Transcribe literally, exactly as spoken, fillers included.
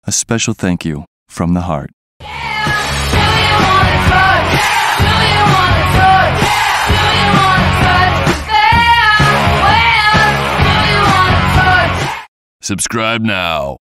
A special thank you from the heart. Subscribe now.